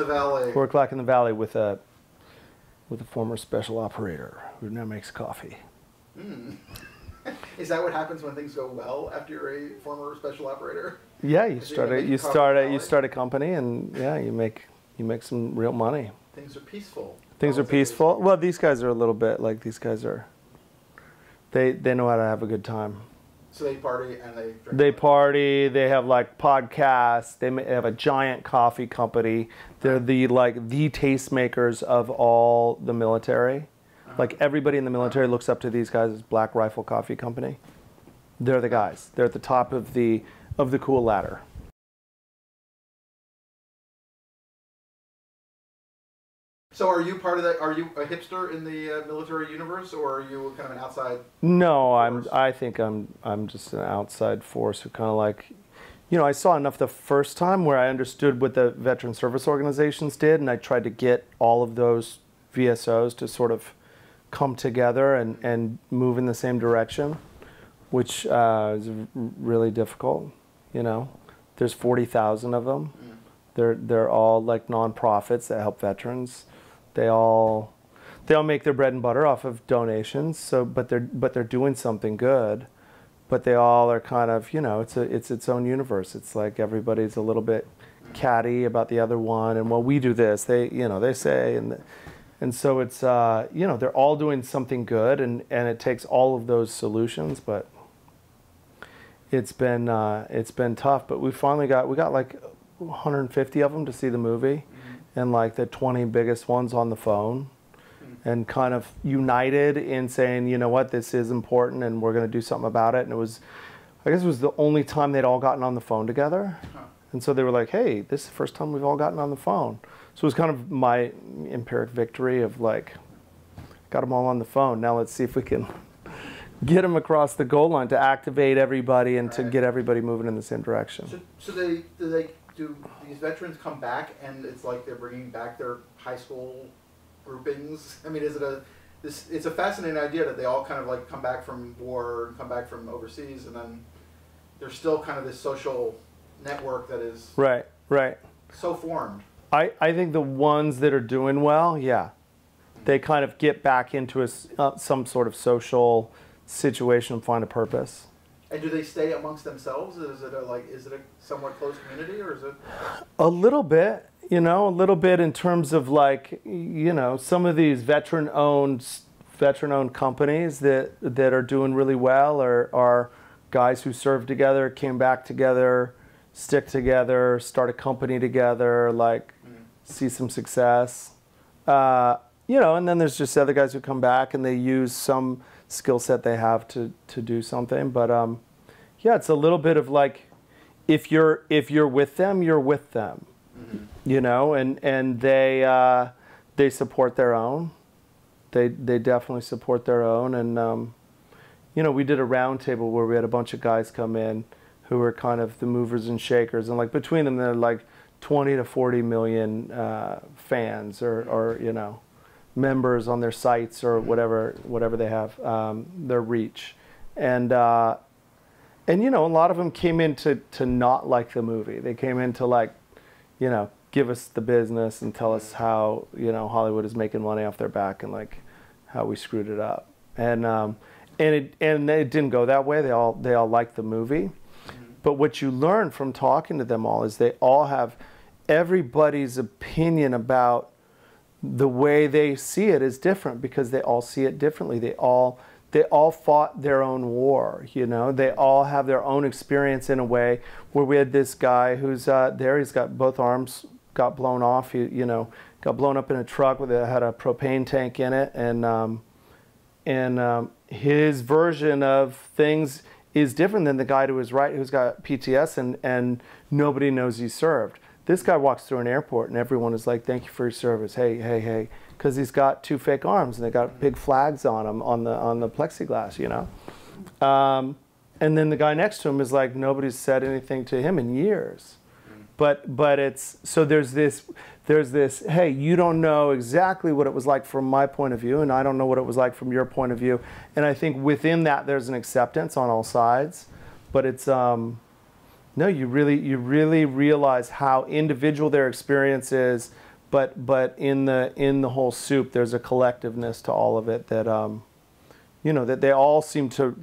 The Valley. 4 o'clock in the Valley with a former special operator who now makes coffee. Is that what happens when things go well after you're a former special operator? Yeah, you start a company, and yeah, you make some real money. Things are peaceful. Things are peaceful. Well, these guys are a little bit like these guys are. They know how to have a good time. So they party and they drink. They party. They have like podcasts. They have a giant coffee company. They're the tastemakers of all the military. Like everybody in the military looks up to these guys as Black Rifle Coffee Company. They're the guys. They're at the top of the cool ladder. So are you part of that? Are you a hipster in the military universe, or are you kind of an outside? No, I think I'm just an outside force who kind of like, I saw enough the first time where I understood what the veteran service organizations did, and I tried to get all of those VSOs to sort of come together and move in the same direction, which is really difficult. There's 40,000 of them. They're all like nonprofits that help veterans. They all make their bread and butter off of donations. So, but they're doing something good. But they all are kind of, it's its own universe. It's like everybody's a little bit catty about the other one, and well, we do this. They say, and so it's they're all doing something good, and it takes all of those solutions. But it's been tough. But we got like 150 of them to see the movie, and like the 20 biggest ones on the phone, and kind of united in saying, you know what, this is important, and we're going to do something about it. And I guess it was the only time they'd all gotten on the phone together, and so they were like, hey, this is the first time we've all gotten on the phone. So it was kind of my Empiric victory of like, got them all on the phone. Now let's see if we can get them across the goal line to activate everybody and to get everybody moving in the same direction. So do these veterans come back and it's like they're bringing back their high school groupings? I mean, it's a fascinating idea that they all kind of like come back from war and come back from overseas, and then there's still kind of this social network that is right so formed. I think the ones that are doing well, yeah, they kind of get back into some sort of social situation and find a purpose. And do they stay amongst themselves? Is it a somewhat close community, or is it? A little bit, a little bit in terms of like, some of these veteran-owned companies that are doing really well are guys who served together, came back together, stick together, start a company together, like see some success. And then there's just other guys who come back and they use some skill set they have to do something. But yeah, it's a little bit of like, if you're with them, you're with them. And they support their own. They definitely support their own. And we did a round table where we had a bunch of guys come in who were kind of the movers and shakers, and like between them they're like 20 to 40 million fans or members on their sites or whatever they have, their reach, and a lot of them came in to not like the movie. They came in to like, give us the business and tell us how Hollywood is making money off their back and like how we screwed it up, and it didn't go that way. They all liked the movie. But what you learn from talking to them all is they all have everybody's opinion about the way they see it is different because they all see it differently. They all fought their own war, They all have their own experience in a way where we had this guy who's he's got both arms got blown off, got blown up in a truck that had a propane tank in it, and his version of things is different than the guy to his right who's got PTS and nobody knows he served. This guy walks through an airport and everyone is like, thank you for your service. Hey, because he's got 2 fake arms and they got big flags on him on the plexiglass, and then the guy next to him is like, nobody's said anything to him in years. But it's, so there's this, hey, you don't know exactly what it was like from my point of view, and I don't know what it was like from your point of view. And I think within that there's an acceptance on all sides. But it's, no, you really realize how individual their experience is, but in the whole soup, there's a collectiveness to all of it that you know, that they all seem to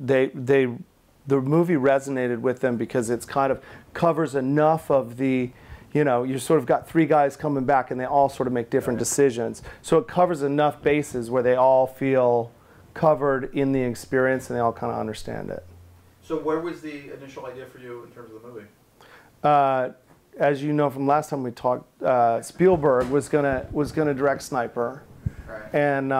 the movie resonated with them because it's kind of covers enough of the, you know, you sort of got three guys coming back and they all sort of make different decisions. So it covers enough bases where they all feel covered in the experience and they all kind of understand it. So where was the initial idea for you in terms of the movie? As you know from last time we talked, Spielberg was gonna direct Sniper, Right. and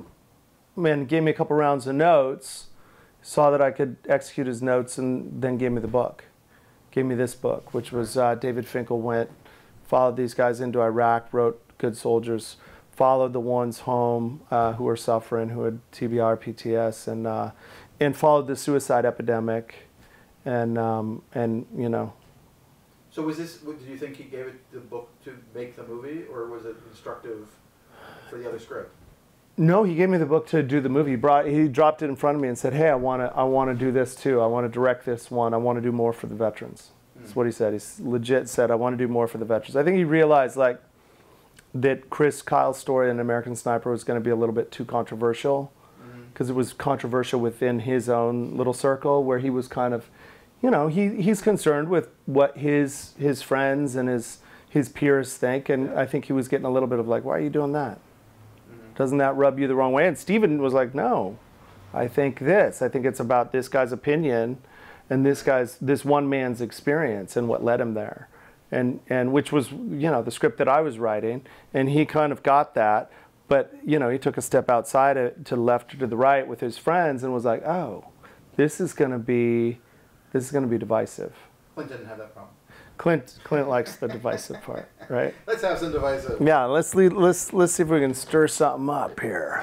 man gave me a couple rounds of notes, saw that I could execute his notes, and then gave me the book. Gave me this book, which was David Finkel went, followed these guys into Iraq, wrote Good Soldiers, followed the ones home who were suffering, who had TBI, PTS, and followed the suicide epidemic, and you know. So was this? Did you think he gave it the book to make the movie, or was it instructive for the other script? No, he gave me the book to do the movie. He dropped it in front of me and said, "Hey, I want to do this too. I want to direct this one. I want to do more for the veterans." That's what he said. He legit said, "I want to do more for the veterans." I think he realized like that Chris Kyle's story in American Sniper was going to be a little bit too controversial, because it was controversial within his own little circle where he was kind of, you know, he's concerned with what his friends and his peers think, and I think he was getting a little bit of like, "Why are you doing that? Doesn't that rub you the wrong way?" And Steven was like, "No, I think this. I think it's about this guy's opinion and this one man's experience and what led him there." And which was, you know, the script that I was writing, and he kind of got that, but you know, he took a step outside it, to the left or to the right with his friends, and was like, "Oh, this is going to be divisive." Clint didn't have that problem. Clint likes the divisive part, right? Let's have some divisive. Yeah, let's see if we can stir something up here.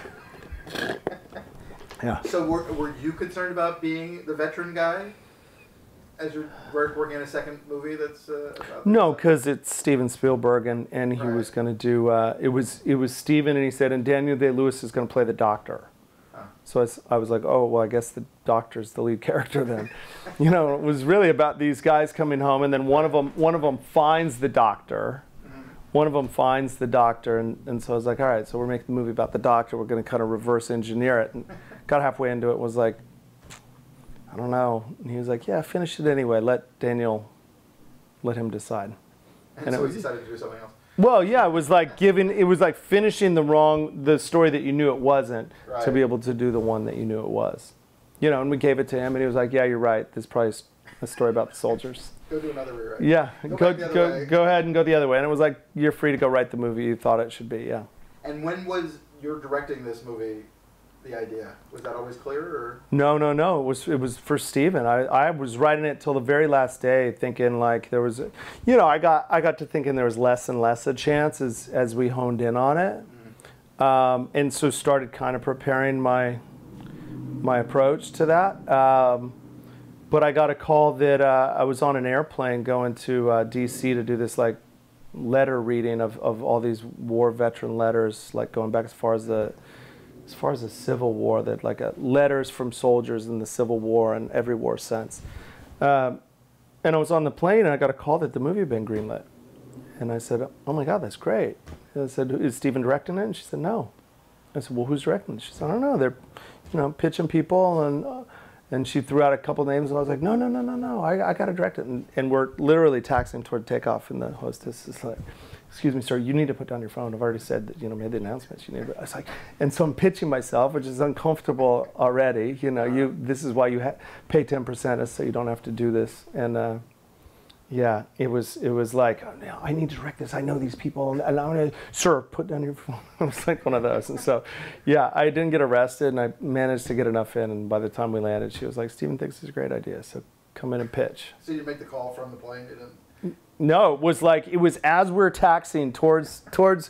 Yeah. So were you concerned about being the veteran guy as you're working on a second movie that's about? No, because it's Steven Spielberg, and he was going to do it was Steven, and he said, and Daniel Day-Lewis is going to play the doctor. So I was like, oh, well, I guess the doctor's the lead character then. You know, it was really about these guys coming home, and then one of them finds the doctor. One of them finds the doctor, and so I was like, all right, so we're making the movie about the doctor. We're going to kind of reverse engineer it. And got halfway into it, was like, I don't know. And he was like, yeah, finish it anyway. Let him decide. And so he decided to do something else. Well, yeah, it was like finishing the story that you knew it wasn't, to be able to do the one that you knew it was. You know, and we gave it to him, and he was like, yeah, you're right. This is probably a story about the soldiers. Go do another rewrite. Yeah, go ahead and go the other way. And it was like, you're free to go write the movie you thought it should be, yeah. And when was you're directing this movie, the idea? Was that always clear, or? No. It was for Steven. I was writing it till the very last day, thinking like there was, you know, I got to thinking there was less and less a chance as we honed in on it, and so started kind of preparing my approach to that. But I got a call that I was on an airplane going to D.C. to do this like letter reading of all these war veteran letters, like going back as far as the Civil War, that like letters from soldiers in the Civil War and every war since. And I was on the plane, and I got a call that the movie had been greenlit. And I said, oh my God, that's great. And I said, is Steven directing it? And she said, no. I said, well, who's directing it? She said, I don't know. They're, you know, pitching people, and she threw out a couple names, and I was like, no, I got to direct it. And we're literally taxiing toward takeoff, and the hostess is like, excuse me, sir, you need to put down your phone. I've already said that, you know, made the announcements. You need to. I was like, and so I'm pitching myself, which is uncomfortable already. You know, this is why you pay 10% so you don't have to do this. And yeah, it was like, oh, no, I need to direct this. I know these people, and I'm gonna, sir, put down your phone. It was like one of those. And so, yeah, I didn't get arrested, and I managed to get enough in. And by the time we landed, she was like, Steven thinks it's a great idea, so come in and pitch. So you make the call from the plane, you didn't? No, it was as we're taxiing towards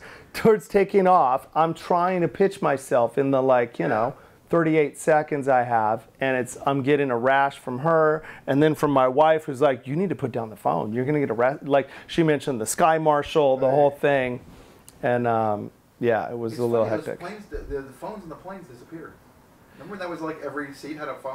taking off. I'm trying to pitch myself in the, like, you know, 38 seconds I have, and I'm getting a rash from her, and then from my wife, who's like, you need to put down the phone. You're gonna get arrested. Like, she mentioned the Sky Marshal, the whole thing, and yeah, it was a little hectic. The phones in the planes disappeared. Remember when that was like every seat had a phone?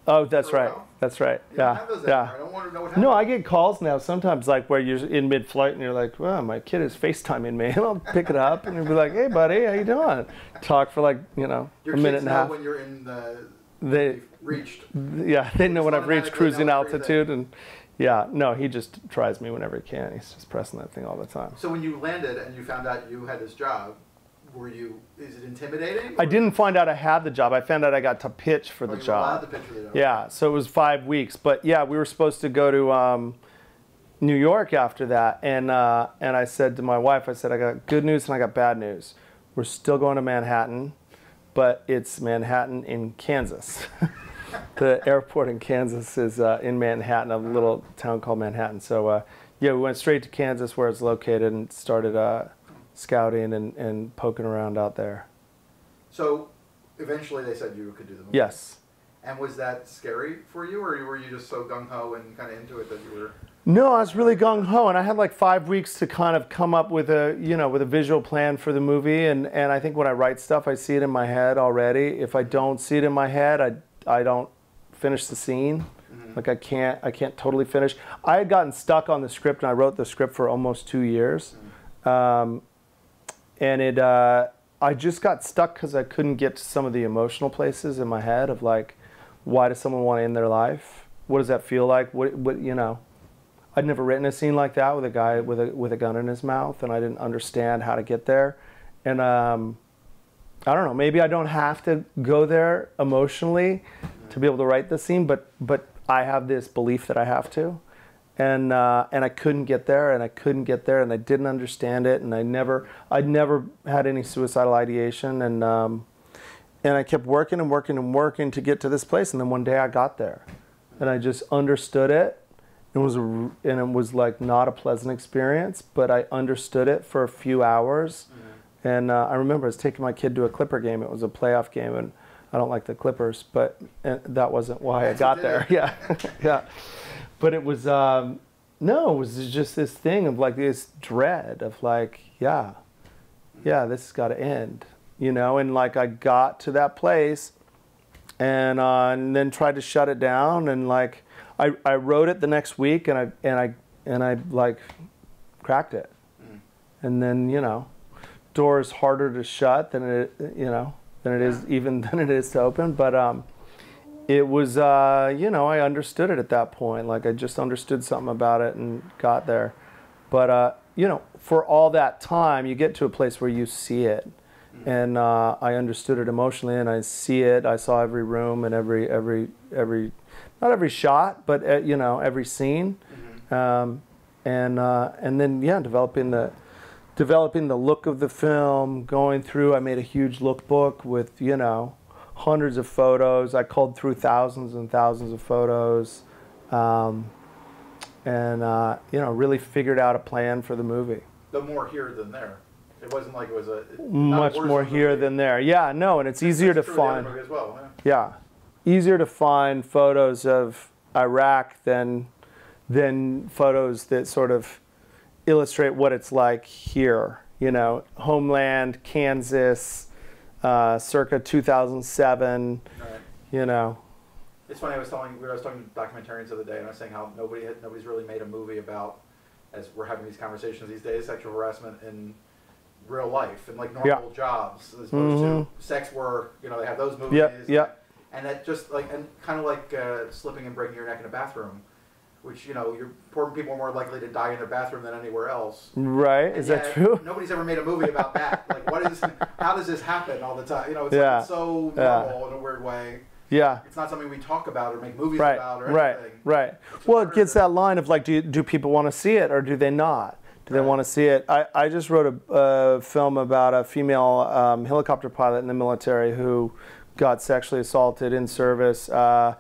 Oh, that's for a right. while? That's right. You don't Yeah. have those Yeah. anymore. I don't want to know what happened. No, I get calls now sometimes, like where you're in mid-flight and you're like, "Well, my kid is FaceTiming me," and I'll pick it up and you'll be like, "Hey, buddy, how you doing?" Talk for like Your a kids minute and a know half. when you're in the They, you've reached. yeah, they know when I've reached automatically cruising know everything. altitude, and yeah, no, he just tries me whenever he can. He's just pressing that thing all the time. So when you landed and you found out you had this job, is it intimidating? I didn't find out I had the job. I found out I got to pitch for the you were job. allowed to pitch for the job. Yeah, so it was 5 weeks. But yeah, we were supposed to go to New York after that, and I said to my wife, I said, I got good news and I got bad news. We're still going to Manhattan, but it's Manhattan in Kansas. The airport in Kansas is in Manhattan, a little town called Manhattan. So yeah, we went straight to Kansas where it's located and started scouting and poking around out there. So eventually they said you could do the movie. Yes. And was that scary for you, or were you just so gung ho and kind of into it that you were? No, I was really gung ho, and I had like 5 weeks to kind of come up with a visual plan for the movie. And I think when I write stuff, I see it in my head already. If I don't see it in my head, I don't finish the scene. Mm-hmm. Like I can't totally finish. I had gotten stuck on the script, and I wrote the script for almost 2 years. Mm-hmm. And I just got stuck because I couldn't get to some of the emotional places in my head of like, why does someone want to end their life? What does that feel like? What I'd never written a scene like that with a guy with a gun in his mouth, and I didn't understand how to get there. And I don't know, maybe I don't have to go there emotionally to be able to write the scene, but I have this belief that I have to. And I couldn't get there, and I I didn't understand it, and I'd never had any suicidal ideation, and I kept working and working and working to get to this place, and then one day I got there, and I just understood it. It was like not a pleasant experience, but I understood it for a few hours, and I remember I was taking my kid to a Clipper game. It was a playoff game, and I don't like the Clippers, but that wasn't why I got there. Yeah, yeah. But it was, no, it was just this thing of like this dread of like, yeah, this has got to end, and like I got to that place and then tried to shut it down, and like I wrote it the next week, and I like cracked it. And then, doors harder to shut than it is to open, but it was, I understood it at that point. Like I just understood something about it and got there. But, for all that time, you get to a place where you see it. And I understood it emotionally, and I see it. I saw every room and every not every shot, but, every scene. And then, yeah, developing the look of the film, going through, I made a huge lookbook with, hundreds of photos. I culled through thousands and thousands of photos, and really figured out a plan for the movie. The more here than there. It wasn't like it was Much more here than there. Yeah, no, and it's easier to find. As well, yeah, easier to find photos of Iraq than photos that sort of illustrate what it's like here. Homeland, Kansas. Circa 2007, right. It's funny. I was talking to documentarians the other day, and I was saying how nobody's really made a movie about, as we're having these conversations these days, sexual harassment in real life and like normal jobs as opposed to sex work. They have those movies. Yeah. And that just like and kind of like slipping and breaking your neck in a bathroom, which your poor people are more likely to die in their bathroom than anywhere else. Right? And is that true? Nobody's ever made a movie about that. Like, how does this happen all the time? It's yeah. like it's so normal in a weird way. Yeah. It's not something we talk about or make movies about or anything. Right. Well, it gets that line of like, do people want to see it or do they not? Do they want to see it? I just wrote a film about a female helicopter pilot in the military who got sexually assaulted in service by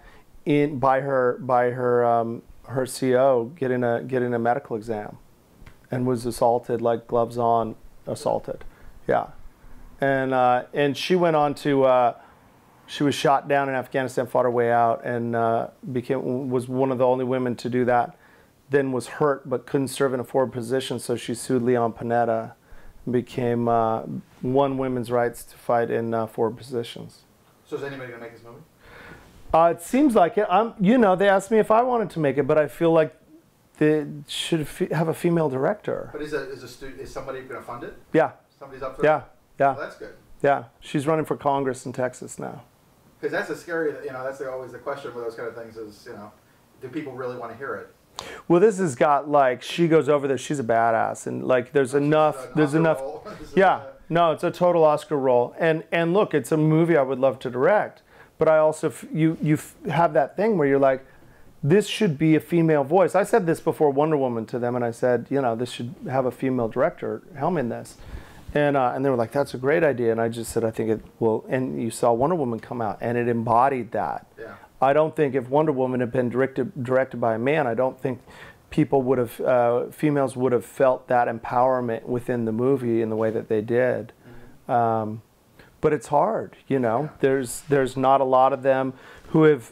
her CO getting a medical exam, and was assaulted, like gloves on, assaulted. Yeah, and she went on to she was shot down in Afghanistan, fought her way out, and was one of the only women to do that. Then was hurt but couldn't serve in a forward position, so she sued Leon Panetta and became won women's rights to fight in forward positions. So is anybody gonna make this movie? It seems like it. They asked me if I wanted to make it, but I feel like they should have a female director. But is somebody going to fund it? Yeah. Somebody's up for Yeah. it? Yeah. Well, that's good. Yeah. She's running for Congress in Texas now. Because that's a scary, that's always the question with those kind of things is, do people really want to hear it? Well, this has got like, she goes over there, she's a badass, and like there's enough. Yeah. No, it's a total Oscar role. And look, it's a movie I would love to direct, but I also, you have that thing where you're like, this should be a female voice. I said this before Wonder Woman to them, and I said, this should have a female director helm in this. And they were like, that's a great idea. And I just said, I think it will. And you saw Wonder Woman come out, and it embodied that. Yeah. I don't think if Wonder Woman had been directed by a man, I don't think people would have, females would have felt that empowerment within the movie in the way that they did. Mm-hmm. But it's hard, Yeah. There's not a lot of them who have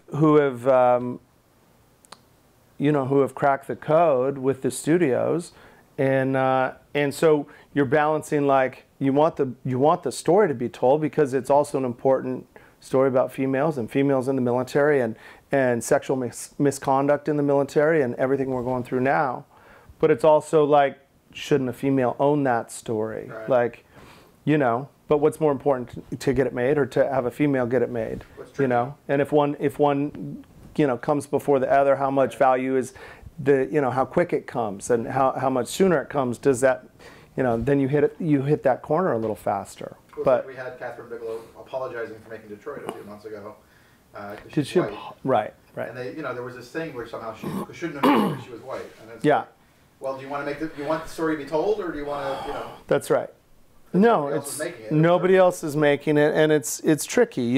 cracked the code with the studios, and so you're balancing, like, you want the story to be told because it's also an important story about females and females in the military and sexual misconduct in the military and everything we're going through now. But it's also like, shouldn't a female own that story? Right. Like, but what's more important, to get it made or to have a female get it made? And if one comes before the other, how much value is how quick it comes and how much sooner it comes, does that, then you hit that corner a little faster. Well, but we had Catherine Bigelow apologizing for making Detroit a few months ago. did she? White. Right. And they, there was this thing where somehow she shouldn't have known she was white. And it's Yeah. like, well, do you want the story to be told, or do you want to, That's right. No, nobody else is making it, nobody else is making it, and it's tricky,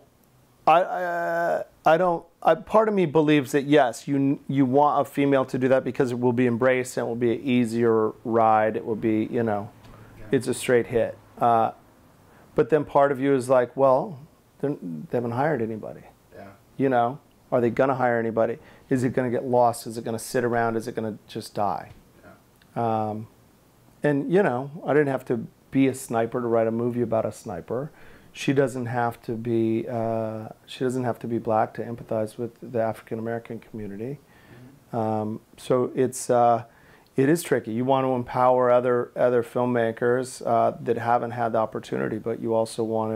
I don't. Part of me believes that yes, you want a female to do that because it will be embraced and it will be an easier ride. It will be, it's a straight hit. But then part of you is like, well, they haven't hired anybody. Yeah. Are they going to hire anybody? Is it going to get lost? Is it going to sit around? Is it going to just die? Yeah. And I didn't have to be a sniper to write a movie about a sniper. She doesn't have to be black to empathize with the African American community. Mm-hmm. So it is tricky. You want to empower other filmmakers that haven't had the opportunity, but you also want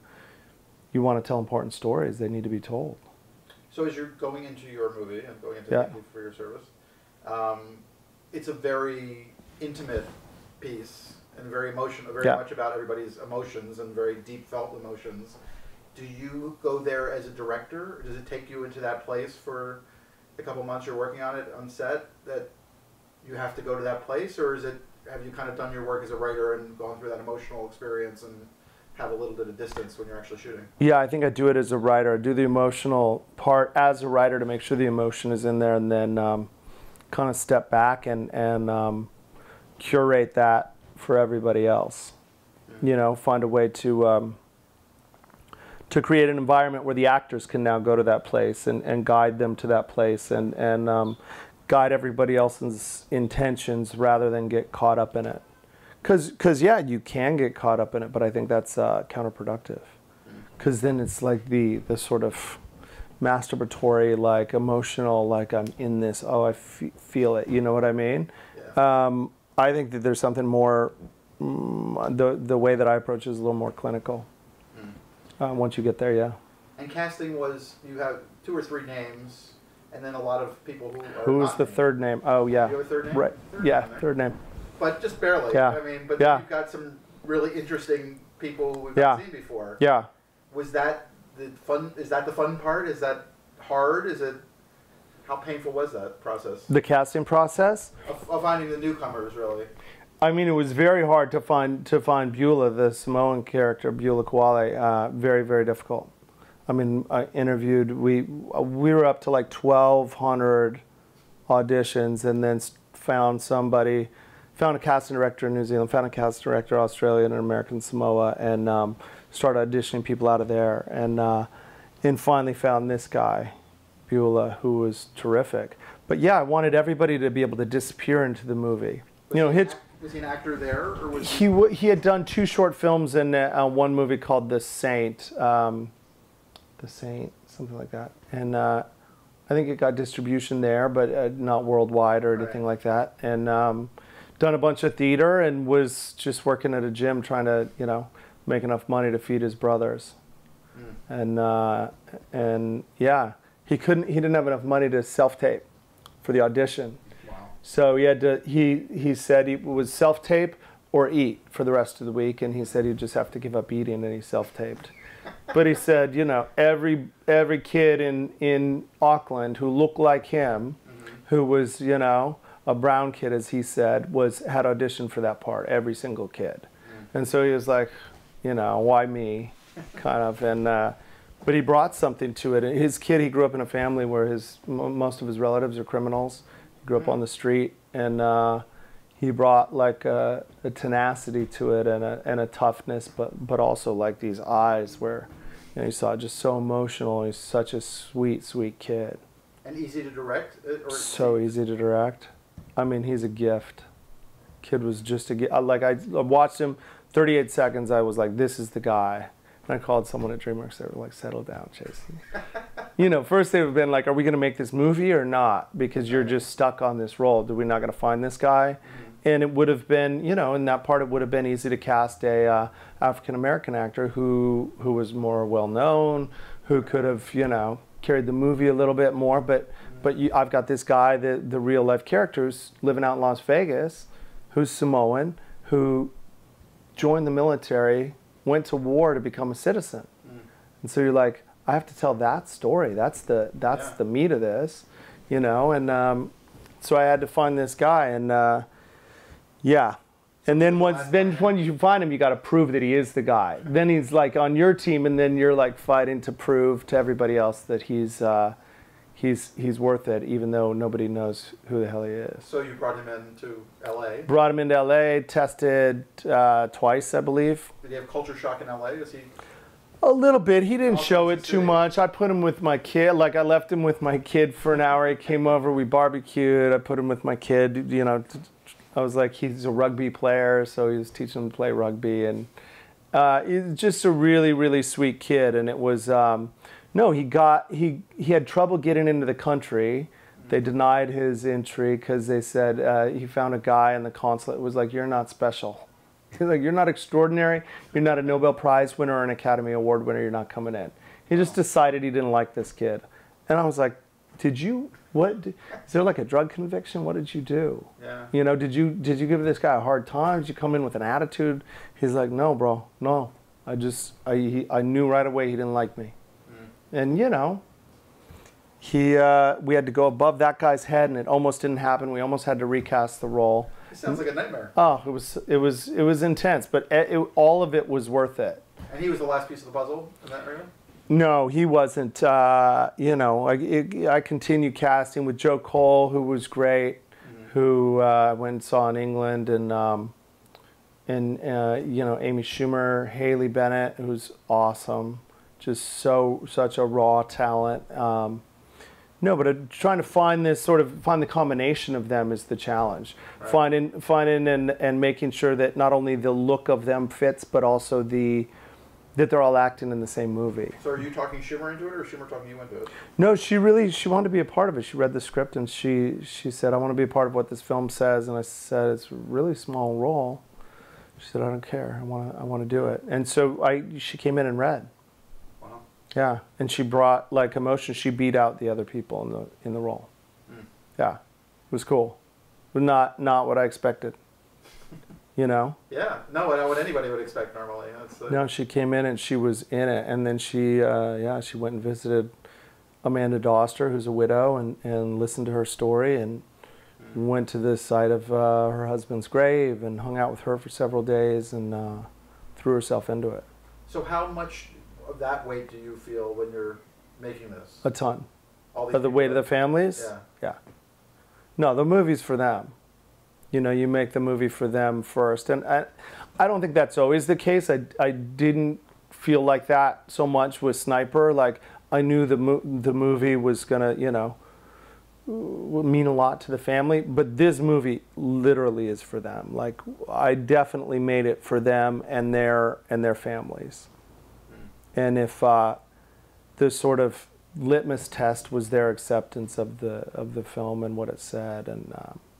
to tell important stories. They need to be told. So as you're going into your movie and going into Yeah. Thank You for Your Service, it's a very intimate piece and very Yeah. much about everybody's emotions and very deep felt emotions. Do you go there as a director? Or does it take you into that place for the couple months you're working on it on set that you have to go to that place, or have you kind of done your work as a writer and gone through that emotional experience and have a little bit of distance when you're actually shooting? Yeah, I think I do it as a writer. I do the emotional part as a writer to make sure the emotion is in there, and then kind of step back and curate that for everybody else. Mm-hmm. Find a way to create an environment where the actors can now go to that place and guide them to that place and guide everybody else's intentions rather than get caught up in it. Because yeah, you can get caught up in it, but I think that's counterproductive. Because then it's like the sort of masturbatory, like emotional, like I'm in this, oh, I feel it, you know what I mean? Yeah. I think that there's something more, the way that I approach it is a little more clinical. Once you get there, yeah. And casting was, you have 2 or 3 names, and then a lot of people who are Who was not the named. third name? Oh, yeah. You have a third name? Right. Third Yeah, name there. third name. But just barely. Yeah. I mean, but Yeah. you've got some really interesting people who we've Yeah. not seen before. Yeah. Was that the fun? Is that the fun part? Is that hard? How painful was that process The casting process? of finding the newcomers? Really. I mean, it was very hard to find Beulah, the Samoan character, Beulah Kuale. Very, very difficult. I mean, I interviewed. We were up to like 1,200 auditions, and then found a casting director in New Zealand, found a casting director in Australia and an American Samoa, and started auditioning people out of there, and finally found this guy, Beulah, who was terrific. But yeah, I wanted everybody to be able to disappear into the movie. Was he an actor there, or was he had done 2 short films and one movie called The Saint. The Saint, something like that. And I think it got distribution there, but not worldwide or anything like that. And done a bunch of theater and was just working at a gym trying to, you know, make enough money to feed his brothers. And yeah, he didn't have enough money to self-tape for the audition. Wow. So he had to, he said it was self-tape or eat for the rest of the week, and he said he'd just have to give up eating, and he self-taped. But he said, you know, every kid in Auckland who looked like him, who was, you know, a brown kid, as he said, had auditioned for that part, every single kid. And so he was like, you know, why me, kind of. And but he brought something to it. His kid, he grew up in a family where most of his relatives are criminals. He grew up on the street, and he brought like a tenacity to it and a toughness, but also like these eyes where, you know, you saw just so emotional. He's such a sweet, sweet kid. And easy to direct? So easy to direct. I mean, he's a gift. Kid was just a gift. Like, I watched him 38 seconds. I was like, this is the guy. And I called someone at DreamWorks. They were like, settle down, Jason. You know, first they would have been like, are we going to make this movie or not? Because you're just stuck on this role. We're not going to find this guy? And it would have been, you know, in that part, it would have been easy to cast a African-American actor who was more well-known, who could have, you know, carried the movie a little bit more. But I've got this guy, the real-life character who's living out in Las Vegas, who's Samoan, who joined the military, went to war to become a citizen. And so you're like, I have to tell that story. That's the meat of this, you know. And so I had to find this guy, and yeah. And then when you find him, you got to prove that he is the guy. Then he's like on your team, and then you're like fighting to prove to everybody else that he's worth it, even though nobody knows who the hell he is. So you brought him into L.A.? Brought him into L.A., tested twice, I believe. Did he have culture shock in L.A.? Is he? A little bit. He didn't show it too much. I put him with my kid. Like, I left him with my kid for an hour. He came over, we barbecued. I put him with my kid, you know. I was like, he's a rugby player, so he was teaching him to play rugby. And he's just a really, really sweet kid. And it was, no, he had trouble getting into the country. They denied his entry because they said he found a guy in the consulate who was like, you're not special. He's like, you're not extraordinary. You're not a Nobel Prize winner or an Academy Award winner. You're not coming in. He just decided he didn't like this kid. And I was like, is there like a drug conviction? What did you do? Yeah. You know, did you give this guy a hard time? Did you come in with an attitude? He's like, no, bro, no. I knew right away he didn't like me. And, you know, we had to go above that guy's head, and it almost didn't happen. We almost had to recast the role. It sounds like a nightmare. Oh, it was intense, but all of it was worth it. And he was the last piece of the puzzle in that area? No, he wasn't. You know, I continued casting with Joe Cole, who was great, who went and saw in England, and you know, Amy Schumer, Haley Bennett, who's awesome. Just such a raw talent. No, but trying to find the combination of them is the challenge. Right. Finding and making sure that not only the look of them fits, but also that they're all acting in the same movie. So are you talking Schumer into it, or Schumer talking you into it? No, she wanted to be a part of it. She read the script and she said, I want to be a part of what this film says. And I said, it's a really small role. She said, I don't care. I want to do it. And so she came in and read. Wow. Yeah, and she brought like emotion. She beat out the other people in the role. Yeah, it was cool. But not what I expected. You know? Yeah, no, what anybody would expect normally. No, she came in and she was in it, and then she went and visited Amanda Doster, who's a widow, and listened to her story, and went to the site of her husband's grave and hung out with her for several days, and threw herself into it. So how much of that weight do you feel when you're making this? A ton. Of the weight of the families? Yeah. Yeah. No, the movie's for them. You know, you make the movie for them first. And I don't think that's always the case. I didn't feel like that so much with Sniper. Like, I knew the movie was going to, you know, mean a lot to the family. But this movie literally is for them. Like, I definitely made it for them and their families. And if the the sort of litmus test was their acceptance of the film and what it said. And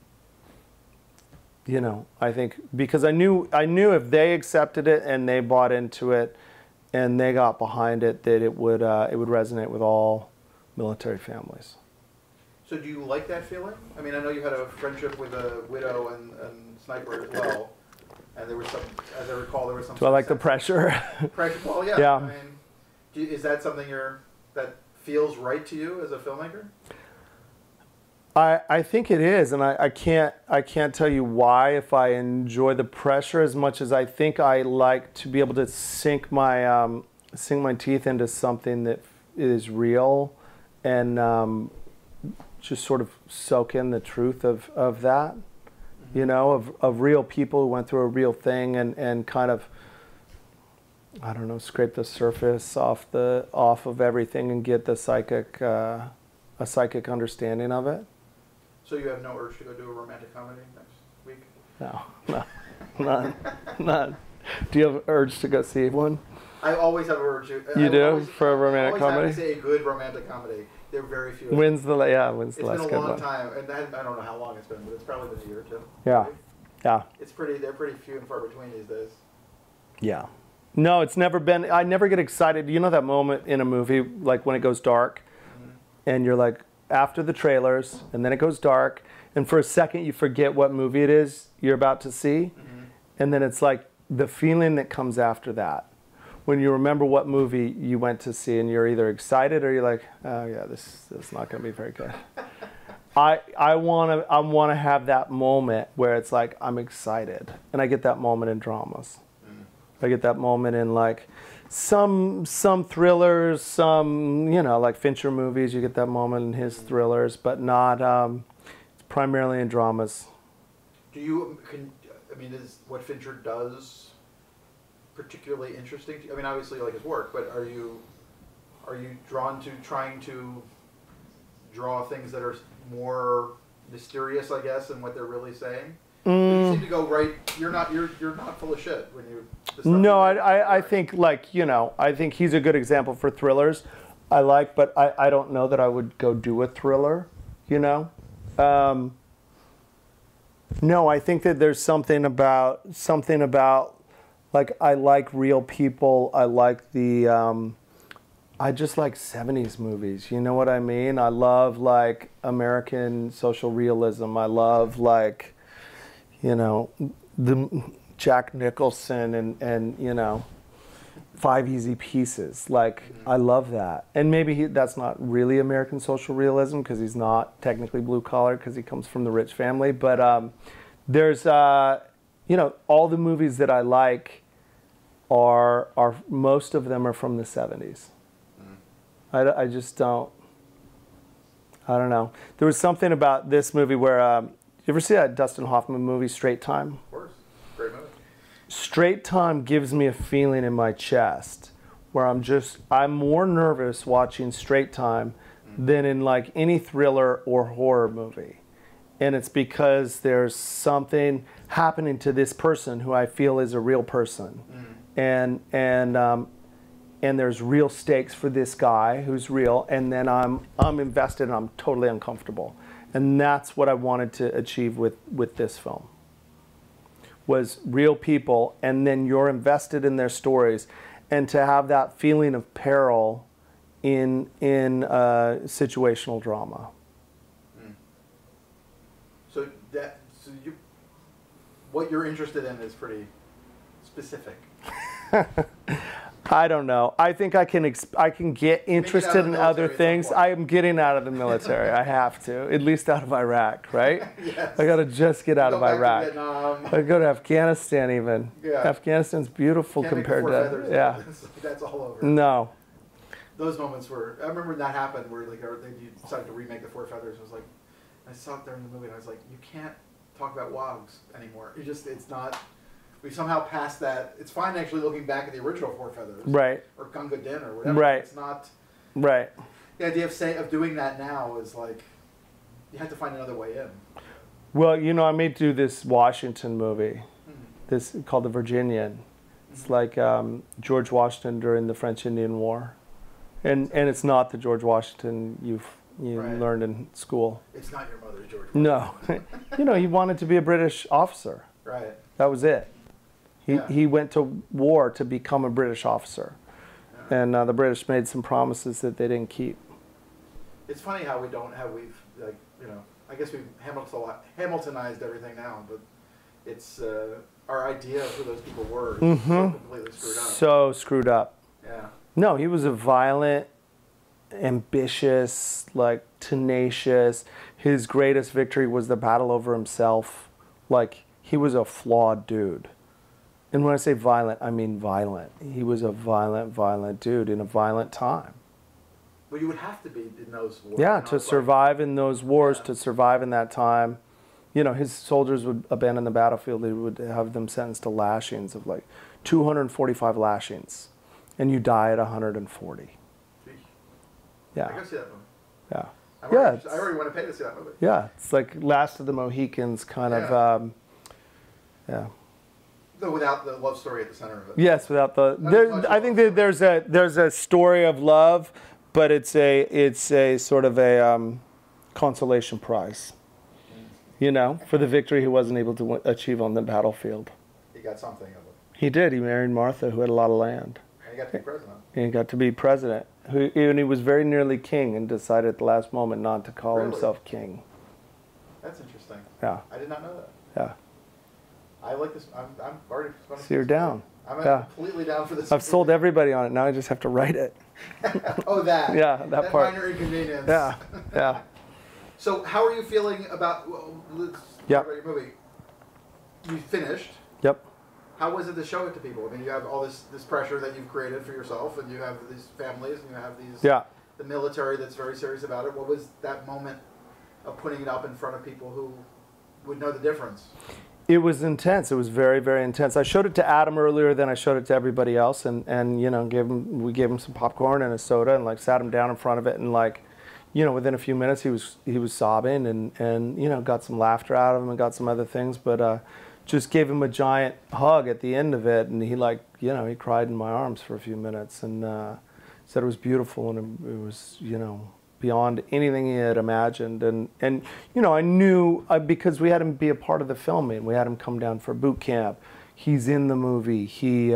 you know, I think because I knew if they accepted it and they bought into it and they got behind it, that it would resonate with all military families. So do you like that feeling? I mean, I know you had a friendship with a widow and sniper as well, and there was some, as I recall, there was some. Do I like the pressure? Pressure. Well, yeah. Yeah. I mean, is that something that feels right to you as a filmmaker? I think it is, and I can't tell you why. If I enjoy the pressure as much as I think I like to be able to sink my teeth into something that is real, and just sort of soak in the truth of that, you know, of real people who went through a real thing, and kind of, I don't know, scrape the surface off of everything and get the a psychic understanding of it. So you have no urge to go do a romantic comedy next week? No, none. Do you have an urge to go see one? I always have an urge to. You do? For a romantic comedy? I always have to say a good romantic comedy. There are very few. When's the last good one? It's been a long time, and I don't know how long it's been, but it's probably been a year or two. Yeah, right? yeah. They're pretty few and far between these days. Yeah. No, it's never been. I never get excited. You know that moment in a movie, like when it goes dark, and you're like, after the trailers, and then it goes dark, and for a second you forget what movie it is you're about to see, and then it's like the feeling that comes after that, when you remember what movie you went to see, and you're either excited or you're like, oh yeah, this is not going to be very good. I want to have that moment where it's like I'm excited, and I get that moment in dramas. I get that moment in like some thrillers, some, you know, like Fincher movies. You get that moment in his thrillers, but not primarily in dramas. I mean, is what Fincher does particularly interesting to you? I mean, obviously you like his work, but are you drawn to trying to draw things that are more mysterious, I guess, than what they're really saying? You seem to go right. You're not full of shit when you. No, I think, like, you know, I think he's a good example for thrillers. But I don't know that I would go do a thriller, you know. No, I think that there's something about like, I like real people. I like I just like 70s movies. You know what I mean? I love like American social realism. I love like, you know, the Jack Nicholson and you know, Five Easy Pieces. Like, I love that. And maybe that's not really American social realism because he's not technically blue collar because he comes from the rich family. But there's, you know, all the movies that I like are most of them are from the 70s. I just don't. I don't know. There was something about this movie where. You ever see that Dustin Hoffman movie, Straight Time? Of course. Great movie. Straight Time gives me a feeling in my chest where I'm more nervous watching Straight Time than in like any thriller or horror movie. And it's because there's something happening to this person who I feel is a real person. And there's real stakes for this guy who's real, and then I'm invested and I'm totally uncomfortable. And that's what I wanted to achieve with this film, was real people, and then you're invested in their stories, and to have that feeling of peril in situational drama. So what you're interested in is pretty specific. I don't know. I think I can get interested in other things. I am getting out of the military. I have to, at least out of Iraq, right? Yes. I got to just get out of Iraq. Vietnam. I go to Afghanistan even. Yeah. Afghanistan's beautiful compared to feathers, yeah. That's all over. No. Those moments were. I remember when that happened, where like they decided to remake the Four Feathers. I was like, I saw it there in the movie, and I was like, you can't talk about WOGs anymore. It's not. We somehow passed that. It's fine actually looking back at the original Four Feathers. Right. Or Gunga Din or whatever. Right. It's not. Right. The idea of doing that now is like, you have to find another way in. Well, you know, I may do this Washington movie, this called The Virginian. It's like George Washington during the French Indian War, and it's not the George Washington you Right. learned in school. It's not your mother's George. No, you know, he wanted to be a British officer. Right. That was it. Yeah. He went to war to become a British officer, Yeah. and the British made some promises that they didn't keep. It's funny how we've like, you know, I guess we've Hamiltonized everything now, but it's our idea of who those people were is so completely screwed up. So screwed up. Yeah. No, he was a violent, ambitious, like tenacious. His greatest victory was the battle over himself. Like, he was a flawed dude. And when I say violent, I mean violent. He was a violent dude in a violent time. Well, you would have to be in those wars. Yeah, you know, to it's like- survive in those wars, Yeah. to survive in that time. You know, his soldiers would abandon the battlefield. They would have them sentenced to lashings of like 245 lashings. And you die at 140. Gee, I Yeah, go see that movie. yeah. I Yeah, already, I already want to pay to see that movie. Yeah, it's like Last of the Mohicans kind Yeah. of, yeah. Though without the love story at the center of it. Yes, without the, Not as much I love think that there's a story of love, but it's a sort of a consolation prize, you know, for the victory he wasn't able to achieve on the battlefield. He got something of it. He did. He married Martha, who had a lot of land, And he got to be president. and he got to be president. And he was very nearly king, and decided at the last moment not to call Really? himself king. That's interesting. Yeah, I did not know that. yeah. I like this. I'm already. So you're down. I'm Yeah. completely down for this. I've sold everybody on it. Now I just have to write it. Oh, that. Yeah, that part. minor inconvenience. Yeah, yeah. So, how are you feeling about? Well, let's Yeah. talk about your movie. You finished. Yep. How was it to show it to people? I mean, you have all this pressure that you've created for yourself, and you have these families, and you have these Yeah. the military that's very serious about it. What was that moment of putting it up in front of people who would know the difference? It was intense. It was very, very intense. I showed it to Adam earlier, then I showed it to everybody else, and you know, we gave him some popcorn and a soda, and like sat him down in front of it, and like, you know, within a few minutes he was sobbing, and you know, got some laughter out of him and got some other things, but just gave him a giant hug at the end of it, and he, like, you know, he cried in my arms for a few minutes, and said it was beautiful, and it was, you know, beyond anything he had imagined, and you know, I knew because we had him be a part of the filming. We had him come down for boot camp. He's in the movie. He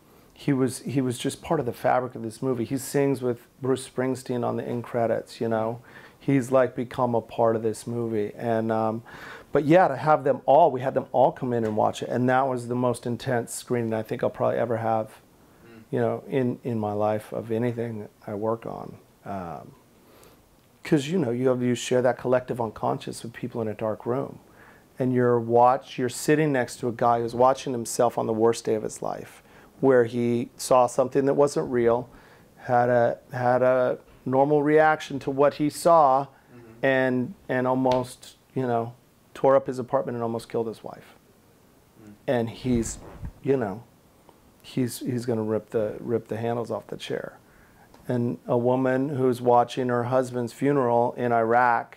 was just part of the fabric of this movie. He sings with Bruce Springsteen on the end credits. You know, he's like become a part of this movie. And but yeah, to have them all, we had them all come in and watch it, and that was the most intense screening I think I'll probably ever have, you know, in my life of anything I work on. Because, you know, you share that collective unconscious with people in a dark room, and you're sitting next to a guy who's watching himself on the worst day of his life, where he saw something that wasn't real, had a normal reaction to what he saw, and almost, you know, tore up his apartment and almost killed his wife. And he's, you know, he's going to rip the handles off the chair. And a woman who's watching her husband's funeral in Iraq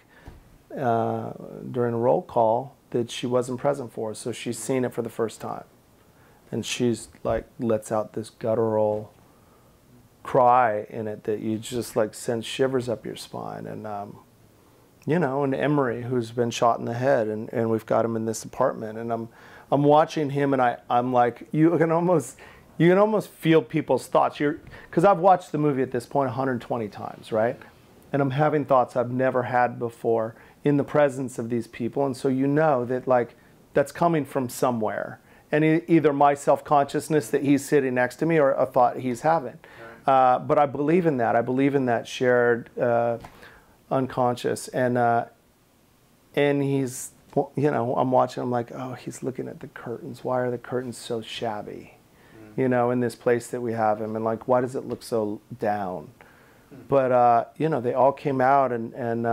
during a roll call that she wasn't present for, so she's seen it for the first time, and she's like lets out this guttural cry in it that you just like send shivers up your spine. And you know, and Emery, who's been shot in the head, and we've got him in this apartment, and I'm watching him, and I'm like, you can almost feel people's thoughts. Because I've watched the movie at this point 120 times, right? And I'm having thoughts I've never had before in the presence of these people. And so you know that, like, that's coming from somewhere. And either my self-consciousness that he's sitting next to me, or a thought he's having. But I believe in that. I believe in that shared unconscious. And he's, you know, I'm watching, I'm like, oh, he's looking at the curtains. Why are the curtains so shabby? You know, in this place that we have him, and like, why does it look so down? But you know, they all came out, and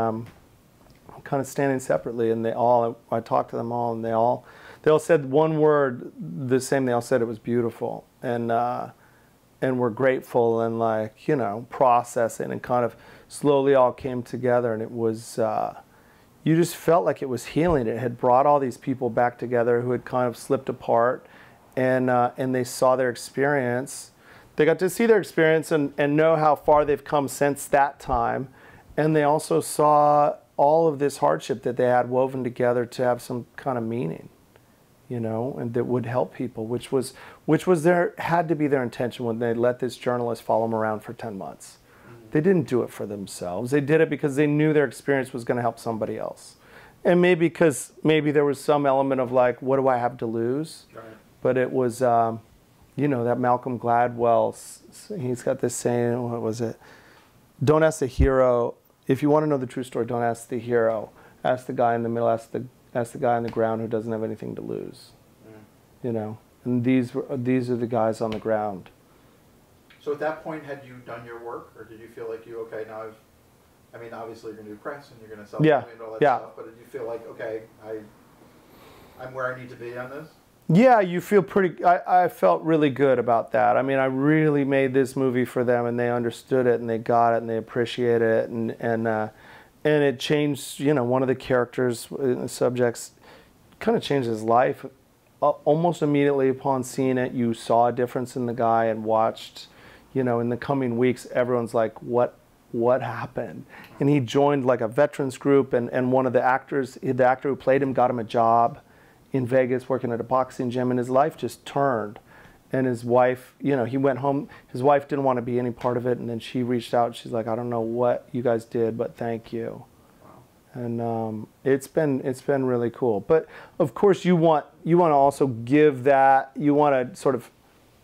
kind of standing separately, and I talked to them all, and they all said one word the same. They all said it was beautiful, and we're grateful, and like, you know, processing, and kind of slowly all came together, and it was you just felt like it was healing. It had brought all these people back together who had kind of slipped apart. And they saw their experience. They got to see their experience and know how far they've come since that time. And they also saw all of this hardship that they had woven together to have some kind of meaning, you know, and that would help people, which was had to be their intention when they let this journalist follow them around for 10 months. They didn't do it for themselves. They did it because they knew their experience was going to help somebody else. And maybe because maybe there was some element of like, what do I have to lose? Right. But it was, you know, that Malcolm Gladwell, he's got this saying, what was it? Don't ask the hero. If you want to know the true story, don't ask the hero. Ask the guy in the middle, ask the guy on the ground who doesn't have anything to lose. You know, and these are the guys on the ground. So at that point, had you done your work, or did you feel like okay, now I mean, obviously you're going to do press and you're going to sell and all that stuff, but did you feel like, okay, I'm where I need to be on this? Yeah, you feel pretty, I felt really good about that. I mean, I really made this movie for them, and they understood it, and they got it, and they appreciated it, and it changed, you know, one of the characters, subjects, kind of changed his life. Almost immediately upon seeing it, you saw a difference in the guy and watched, you know, in the coming weeks, everyone's like, what happened? And he joined like a veterans group, and one of the actors, the actor who played him, got him a job in Vegas working at a boxing gym, and his life just turned. And his wife, you know, he went home, his wife didn't want to be any part of it, and then she reached out, she's like, I don't know what you guys did, but thank you. And it's been really cool. But of course you want to also give that, you want to sort of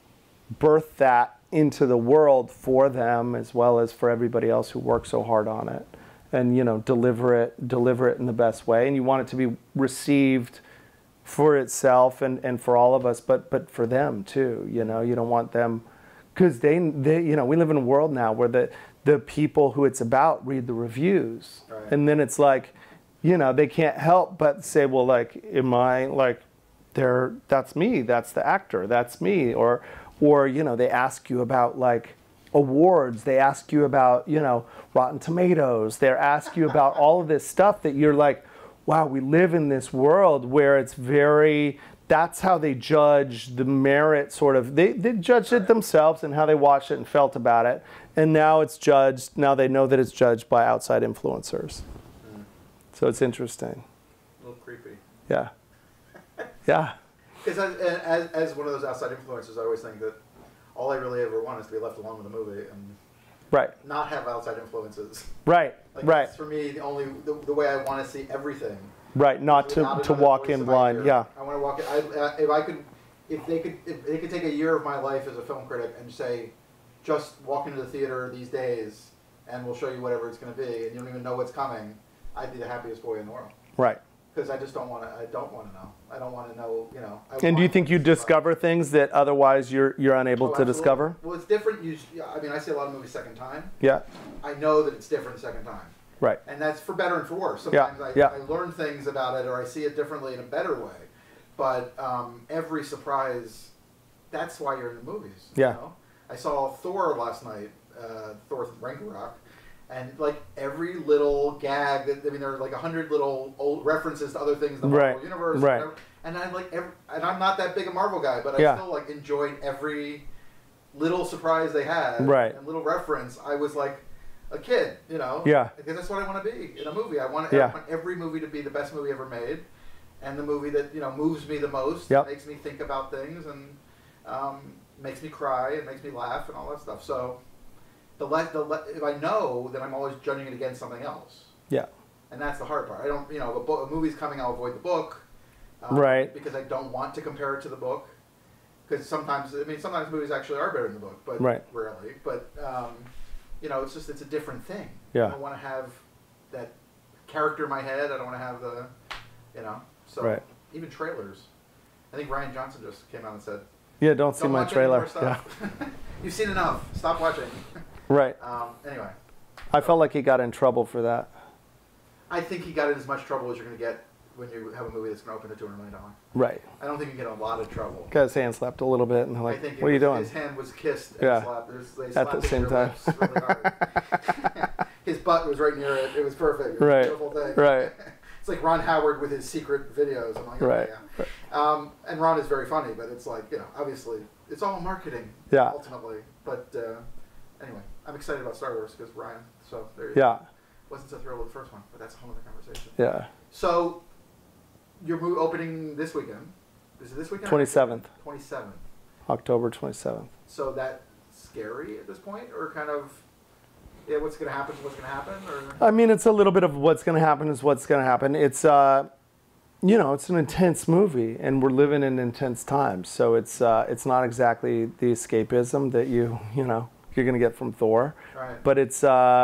birth that into the world for them as well as for everybody else who worked so hard on it, and, you know, deliver it in the best way. And you want it to be received for itself and for all of us, but for them too. You know, you don't want them, because they you know, we live in a world now where the people who it's about read the reviews, right. And then it's like, you know, they can't help but say, well, like, am I like, that's me, that's the actor, that's me, or you know, they ask you about like awards, they ask you about, you know, Rotten Tomatoes, they ask you about all of this stuff that you're like, wow, we live in this world where it's very, that's how they judge the merit, sort of. They judged it themselves and how they watched it and felt about it. And now it's judged, now they know that it's judged by outside influencers. So it's interesting. A little creepy. Yeah. Yeah. Because as one of those outside influencers, I always think that all I really ever want is to be left alone with a movie and not have outside influences. Right. Like, right. For me, the way I want to see everything. Right. Not to walk in blind. Yeah. I want to walk in. If they could take a year of my life as a film critic and say, just walk into the theater these days and we'll show you whatever it's going to be, and you don't even know what's coming, I'd be the happiest boy in the world. Right. Because I just don't want to. I don't want to know. I don't want to know. You know. And do you think you discover things that otherwise you're unable to discover? Well, it's different. I mean, I see a lot of movies second time. Yeah. I know that it's different second time. Right. And that's for better and for worse. Sometimes I learn things about it, or I see it differently in a better way. But every surprise, that's why you're in the movies. Yeah. You know? I saw Thor last night, Thor Ragnarok. And like every little gag, I mean, there are like 100 little old references to other things in the Marvel universe. Right. And I like and I'm not that big a Marvel guy, but I still like enjoyed every little surprise they had. Right. And little reference. I was like a kid, you know. Yeah. Because that's what I want to be in a movie. I want every movie to be the best movie ever made, and the movie that, you know, moves me the most, makes me think about things, and makes me cry and makes me laugh and all that stuff. So. If I know, then I'm always judging it against something else. Yeah. And that's the hard part. I don't, you know, a movie's coming, I'll avoid the book. Right. Because I don't want to compare it to the book. Because sometimes movies actually are better than the book, but rarely. But, you know, it's a different thing. Yeah. I don't want to have that character in my head. I don't want to have the, you know, so even trailers. I think Rian Johnson just came out and said, yeah, don't see my trailer. Yeah. You've seen enough. Stop watching. Right. Anyway. I felt like he got in trouble for that. I think he got in as much trouble as you're going to get when you have a movie that's going to open at $200 million. Right. I don't think you get a lot of trouble. Got his hand slapped a little bit, and they're like, what are you doing? His hand was kissed and slapped. They slapped at the same time. Really hard. His butt was right near it. It was perfect. It was a beautiful thing. Right. It's like Ron Howard with his secret videos. I'm like, Right. yeah. And Ron is very funny, but it's like, obviously, it's all marketing. Yeah. Ultimately, but anyway, I'm excited about Star Wars because Ryan. So there you Yeah. go. Wasn't so thrilled with the first one, but that's a whole other conversation. Yeah. So, your movie opening this weekend. Is it this weekend? 27th. 27th. October 27th. So that scary at this point, or kind of, yeah, what's going to happen? What's going to happen? Or I mean, it's a little bit of what's going to happen is what's going to happen. It's it's an intense movie, and we're living in intense times. So it's not exactly the escapism that you're going to get from Thor, right. but it's.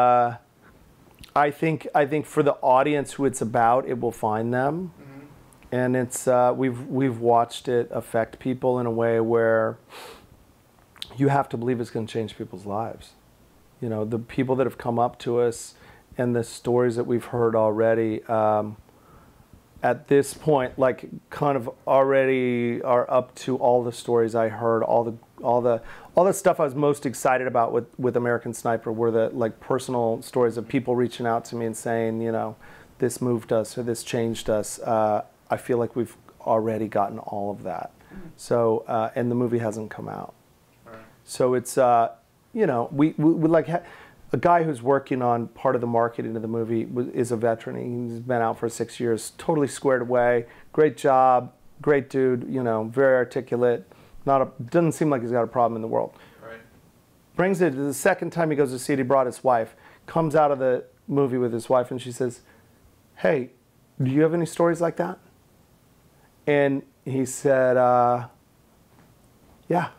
I think for the audience who it's about, it will find them, and it's we've watched it affect people in a way where you have to believe it's going to change people's lives. The people that have come up to us and the stories that we've heard already, at this point, like kind of already are up to all the stories I heard, all the stuff I was most excited about with American Sniper were the like personal stories of people reaching out to me and saying, this moved us or this changed us. I feel like we've already gotten all of that. So, and the movie hasn't come out. Right. So it's, we like a guy who's working on part of the marketing of the movie is a veteran. He's been out for 6 years, totally squared away. Great job, great dude, very articulate. Doesn't seem like he's got a problem in the world. Right. Brings it the second time he goes to see it, he brought his wife. Comes out of the movie with his wife and she says, "Hey, do you have any stories like that?" And he said, "Yeah."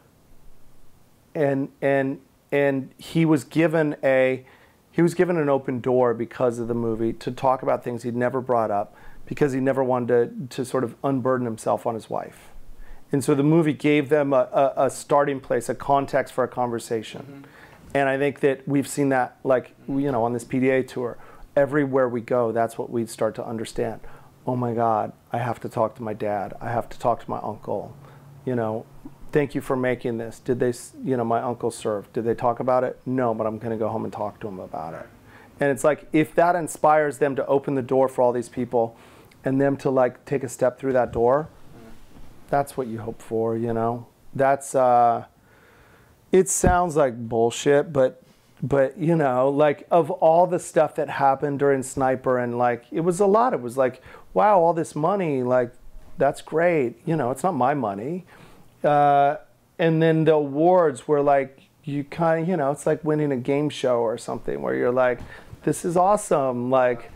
And he was given an open door because of the movie to talk about things he'd never brought up because he never wanted to sort of unburden himself on his wife. And so the movie gave them a starting place, a context for a conversation. And I think that we've seen that, like, on this PDA tour. Everywhere we go, that's what we start to understand. Oh my God, I have to talk to my dad. I have to talk to my uncle. Thank you for making this. Did they, my uncle served. Did they talk about it? No, but I'm going to go home and talk to him about it. And it's like, if that inspires them to open the door for all these people and them to like take a step through that door, that's what you hope for, That's, it sounds like bullshit, but like of all the stuff that happened during Sniper and like, it was a lot. It was like, wow, all this money, like, that's great. It's not my money. And then the awards were like, you kind of, it's like winning a game show or something where you're like, this is awesome. Like,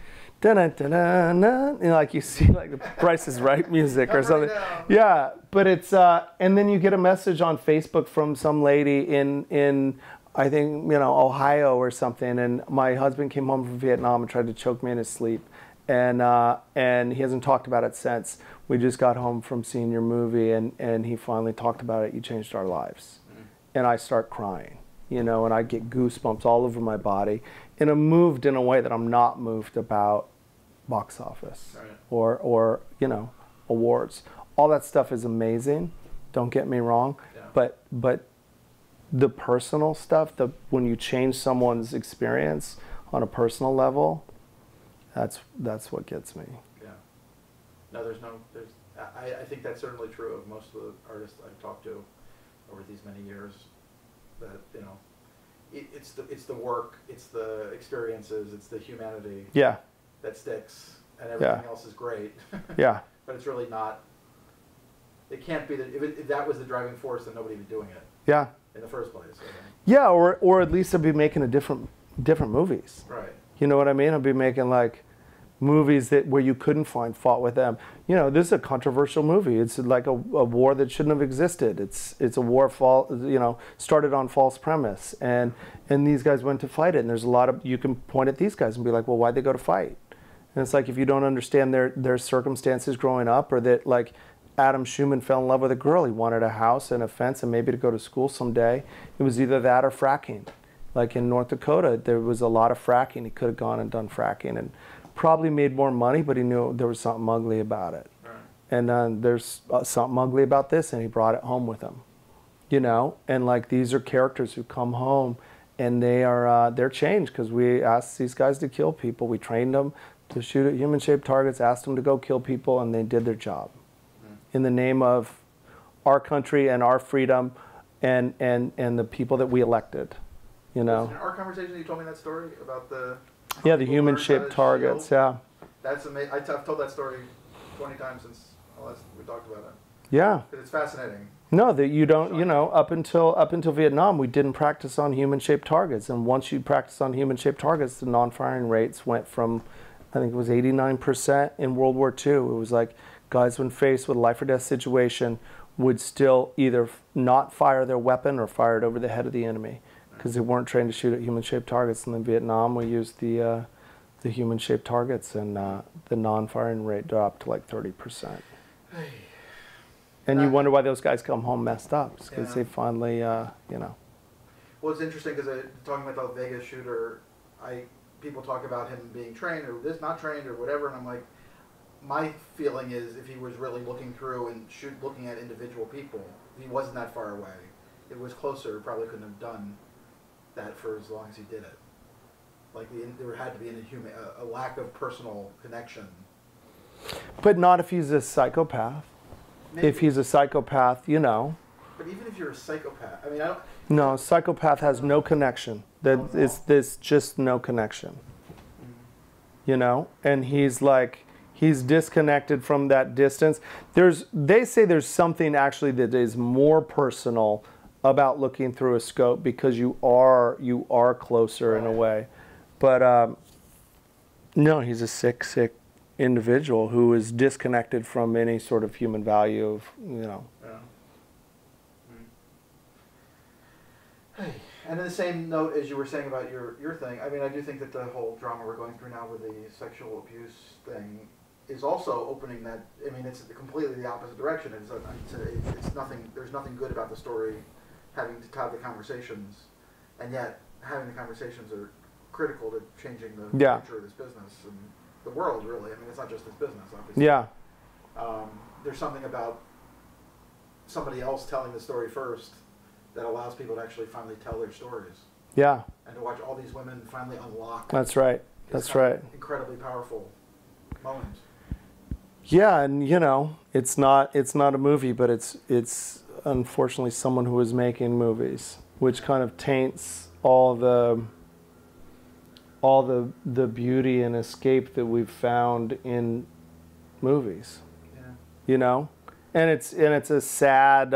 like you see like the Price is Right music or something. Yeah, but it's, and then you get a message on Facebook from some lady in I think, Ohio or something. And my husband came home from Vietnam and tried to choke me in his sleep. And he hasn't talked about it since. We just got home from seeing your movie, and he finally talked about it. You changed our lives. And I start crying, and I get goosebumps all over my body. And I'm moved in a way that I'm not moved about box office or awards. All that stuff is amazing. Don't get me wrong. Yeah. But the personal stuff, when you change someone's experience on a personal level, that's what gets me. Yeah. No, I think that's certainly true of most of the artists I've talked to over these many years. That it's the work, it's the experiences, it's the humanity. Yeah. That sticks, and everything else is great. Yeah. But it's really not. It can't be that if that was the driving force, then nobody would be doing it. Yeah. In the first place. Yeah, or at least I'd be making different movies. Right. You know what I mean? I'd be making like movies where you couldn't find fault with them. This is a controversial movie. It's like a war that shouldn't have existed. It's a war started on false premise, and these guys went to fight it. And there's a lot of, you can point at these guys and be like, well, why'd they go to fight? And it's like, if you don't understand their circumstances growing up, or that like Adam Schumann fell in love with a girl, he wanted a house and a fence and maybe to go to school someday. It was either that or fracking. Like in North Dakota, there was a lot of fracking. He could have gone and done fracking and probably made more money, but he knew there was something ugly about it. Right. And there's something ugly about this, and he brought it home with him. And like these are characters who come home, and they're changed because we asked these guys to kill people. We trained them. to shoot at human-shaped targets, asked them to go kill people, and they did their job in the name of our country and our freedom and the people that we elected, you know. In our conversation, you told me that story about the the human-shaped targets, yeah. That's amazing. I've told that story 20 times since we talked about it. Yeah. Because it's fascinating. No, that you don't, you know, up until Vietnam, we didn't practice on human-shaped targets. And once you practice on human-shaped targets, the non-firing rates went from, I think it was 89% in World War II. It was like guys, when faced with a life or death situation, would still either not fire their weapon or fire it over the head of the enemy because they weren't trained to shoot at human-shaped targets. And in Vietnam, we used the human-shaped targets, and the non-firing rate dropped to like 30%. And you wonder why those guys come home messed up, because they finally, you know. Well, it's interesting because talking about the Vegas shooter, people talk about him being trained or not trained or whatever, and I'm like, my feeling is if he was really looking through and looking at individual people, he wasn't that far away. It was closer. Probably couldn't have done that for as long as he did it. Like there had to be a lack of personal connection. But not if he's a psychopath. Maybe. If he's a psychopath, you know. But even if you're a psychopath, I mean, I don't. No, psychopath has no connection. There's just no connection. You know, and he's disconnected from that distance. They say there's something actually that is more personal about looking through a scope because you are closer in a way. But no, he's a sick individual who is disconnected from any sort of human value of, you know. Yeah. And in the same note as you were saying about your thing, I mean, I do think that the whole drama we're going through now with the sexual abuse thing is also opening that. I mean, it's completely the opposite direction. It's nothing. There's nothing good about the story having to have the conversations, and yet having the conversations are critical to changing the future of this business and the world, really. I mean, it's not just this business, obviously. Yeah. There's something about somebody else telling the story first that allows people to actually finally tell their stories. Yeah. And to watch all these women finally unlock. That's right. That's right. Incredibly powerful moment. Yeah, and you know, it's not a movie, but it's unfortunately someone who is making movies, which kind of taints all the beauty and escape that we've found in movies. Yeah. You know, and it's a sad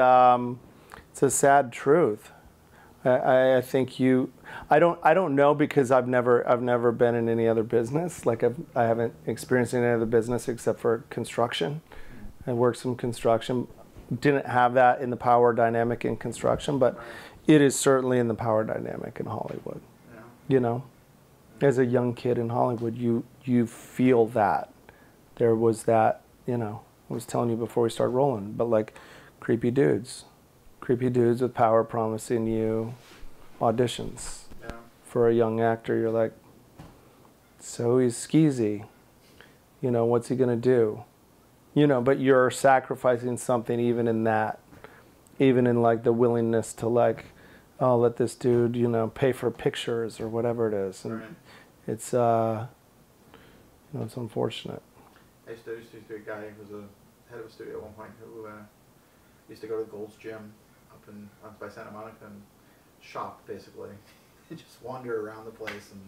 truth. I think I don't know, because I've never been in any other business. Like I haven't experienced any other business except for construction. I worked some construction. Didn't have that in the power dynamic in construction, but it is certainly in the power dynamic in Hollywood. Yeah. You know, as a young kid in Hollywood, you feel that. There was that, you know, I was telling you before we started rolling, but like creepy dudes with power promising you auditions. Yeah. For a young actor, you're like, so he's skeezy. You know, what's he gonna do? You know, but you're sacrificing something even in that. Even in like the willingness to like, oh, let this dude, you know, pay for pictures or whatever it is. And it's, you know, it's unfortunate. I used to be a guy who was a head of a studio at one point who used to go to Gold's Gym up by Santa Monica and shop, basically. Just wander around the place and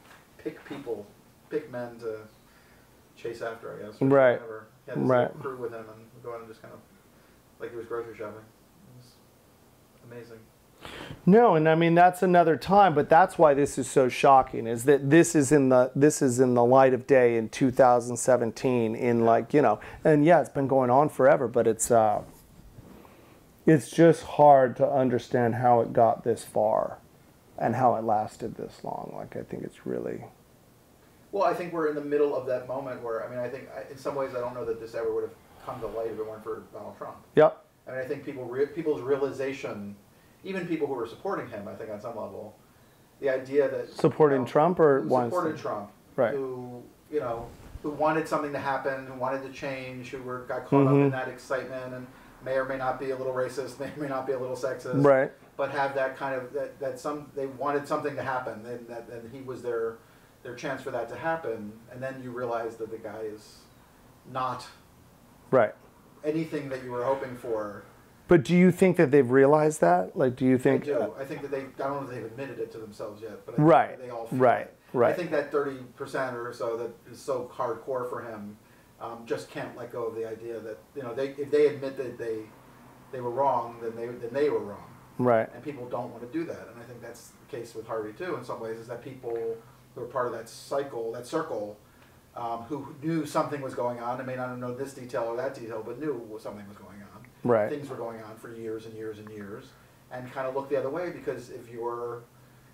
pick men to chase after, I guess. Right. Whatever. He had this crew with him, and we'd go out and just kind of, like he was grocery shopping. It was amazing. No, and I mean that's another time, but that's why this is so shocking. Is that this is in the light of day in 2017 in like, you know, and yeah, it's been going on forever, but it's just hard to understand how it got this far and how it lasted this long. Like I think it's really. Well, I think we're in the middle of that moment where, I mean, I think in some ways I don't know that this ever would have come to light if it weren't for Donald Trump. Yep. I mean, I think people's realization, even people who were supporting him, I think on some level, the idea that supporting Trump or who supported Trump, right? Who wanted something to happen, who wanted to change, who got caught up in that excitement, and may or may not be a little racist, may or may not be a little sexist, right? But have that kind of they wanted something to happen, and he was their their chance for that to happen, and then you realize that the guy is not Right. anything that you were hoping for. But do you think that they've realized that? Like, do you think? I do. I think that I don't know if they've admitted it to themselves yet, but I Right. think that they all feel Right. it. Right. I think that 30% or so that is so hardcore for him just can't let go of the idea that, you know, if they admit that they were wrong, then they were wrong. Right. And people don't want to do that. And I think that's the case with Harvey too in some ways, is that people who are part of that cycle, that circle, who knew something was going on, and may not know this detail or that detail, but knew something was going on. Right. Things were going on for years and years and years, and kind of look the other way, because if you're,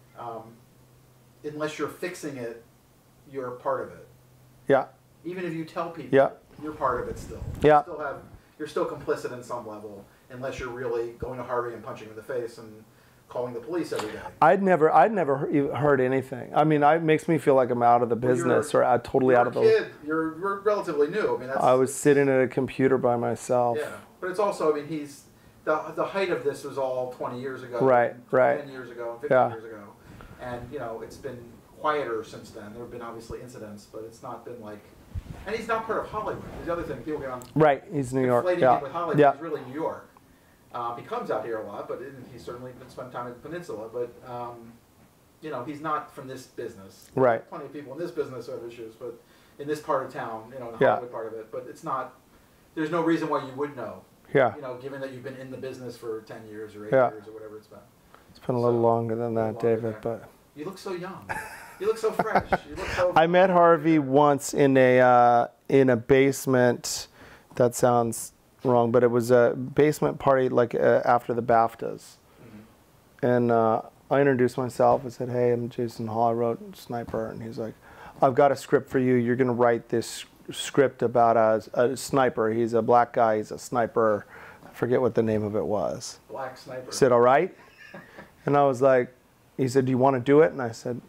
unless you're fixing it, you're part of it. Yeah. Even if you tell people, Yeah. you're part of it still. Yeah. You're still complicit in some level, unless you're really going to Harvey and punching him in the face and calling the police every day. I'd never heard anything. I mean, it makes me feel like I'm out of the business, or I'm totally out of the. You're relatively new. I mean, I was sitting at a computer by myself. Yeah, but it's also, I mean, he's the height of this was all 20 years ago, Right, right. 10 years ago, and 15 years ago, and you know, it's been quieter since then. There have been obviously incidents, but it's not been like. And he's not part of Hollywood. There's the other thing people get on. Right, he's New York. Conflating Yeah. him with Hollywood. Yeah. He's really New York. He comes out here a lot, but he's certainly been spent time at the Peninsula. But you know, he's not from this business. Right. Plenty of people in this business who have issues, but in this part of town, you know, the Yeah. Hollywood part of it. But it's not. There's no reason why you would know. Yeah. You know, given that you've been in the business for 10 years or 8 Yeah. years or whatever it's been. It's been a little longer than that, longer David, there. but. You look so young. You look so fresh. You look so. I met Harvey once in a basement. That sounds wrong, but it was a basement party like after the BAFTAs. Mm-hmm. And I introduced myself. I said, "Hey, I'm Jason Hall. I wrote Sniper." And he's like, "I've got a script for you. You're going to write this script about a sniper. He's a black guy. He's a sniper. I forget what the name of it was." Black sniper. I said, "All right." And I was like, he said, "Do you want to do it?" And I said,